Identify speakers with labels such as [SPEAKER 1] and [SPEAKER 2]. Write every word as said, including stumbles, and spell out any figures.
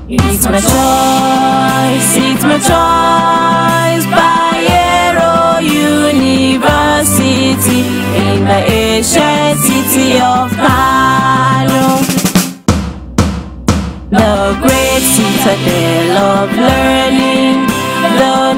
[SPEAKER 1] It's my choice, it's my choice. Bayero University in the ancient city of Kano, the great citadel of learning. The